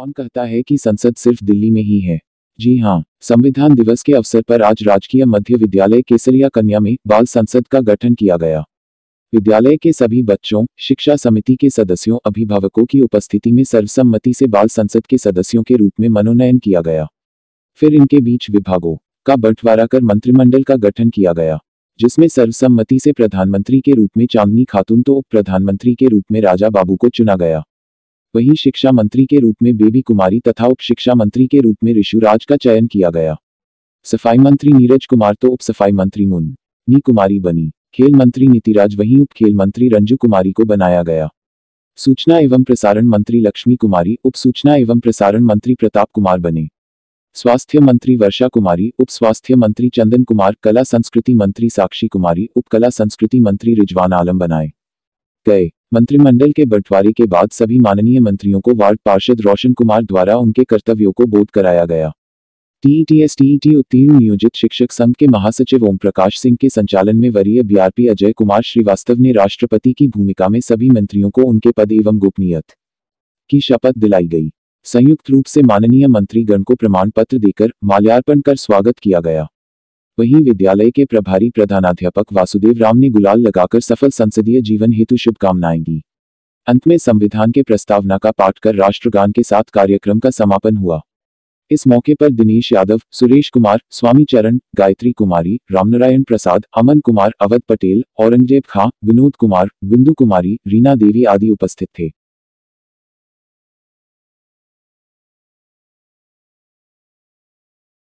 कौन कहता है कि संसद सिर्फ दिल्ली में ही है? जी हाँ, संविधान दिवस के अवसर पर आज राजकीय मध्य विद्यालय केसरिया कन्या में बाल संसद का गठन किया गया। विद्यालय के सभी बच्चों, शिक्षा समिति के सदस्यों, अभिभावकों की उपस्थिति में सर्वसम्मति से बाल संसद के सदस्यों के रूप में मनोनयन किया गया। फिर इनके बीच विभागों का बंटवारा कर मंत्रिमंडल का गठन किया गया, जिसमें सर्वसम्मति से प्रधानमंत्री के रूप में चांदनी खातून तो उप प्रधानमंत्री के रूप में राजा बाबू को चुना गया। वहीं शिक्षा मंत्री के रूप में बेबी कुमारी तथा उप शिक्षा मंत्री के रूप में ऋषुराज का चयन किया गया। सफाई मंत्री नीरज कुमार तो उप सफाई मंत्री मुन्नी कुमारी बनी। खेल मंत्री नीतिराज वहीं उप खेल मंत्री रंजू कुमारी को बनाया गया। सूचना एवं प्रसारण मंत्री लक्ष्मी कुमारी उप सूचना एवं प्रसारण मंत्री प्रताप कुमार बने। स्वास्थ्य मंत्री वर्षा कुमारी उप स्वास्थ्य मंत्री चंदन कुमार, कला संस्कृति मंत्री साक्षी कुमारी उप कला संस्कृति मंत्री रिजवान आलम बनाए गए। मंत्रिमंडल के बंटवारे के बाद सभी माननीय मंत्रियों को वार्ड पार्षद रोशन कुमार द्वारा उनके कर्तव्यों को बोध कराया गया। टीईटी उत्तीर्ण नियोजित शिक्षक संघ के महासचिव ओम प्रकाश सिंह के संचालन में वरीय बीआरपी अजय कुमार श्रीवास्तव ने राष्ट्रपति की भूमिका में सभी मंत्रियों को उनके पद एवं गोपनीयता की शपथ दिलाई गई। संयुक्त रूप से माननीय मंत्रीगण को प्रमाण पत्र देकर माल्यार्पण कर स्वागत किया गया। वहीं विद्यालय के प्रभारी प्रधानाध्यापक वासुदेव राम ने गुलाल लगाकर सफल संसदीय जीवन हेतु शुभकामनाएं दी। अंत में संविधान के प्रस्तावना का पाठ कर राष्ट्रगान के साथ कार्यक्रम का समापन हुआ। इस मौके पर दिनेश यादव, सुरेश कुमार, स्वामी चरण, गायत्री कुमारी, रामनारायण प्रसाद, अमन कुमार, अवध पटेल, औरंगजेब खां, विनोद कुमार, बिंदु कुमारी, रीना देवी आदि उपस्थित थे।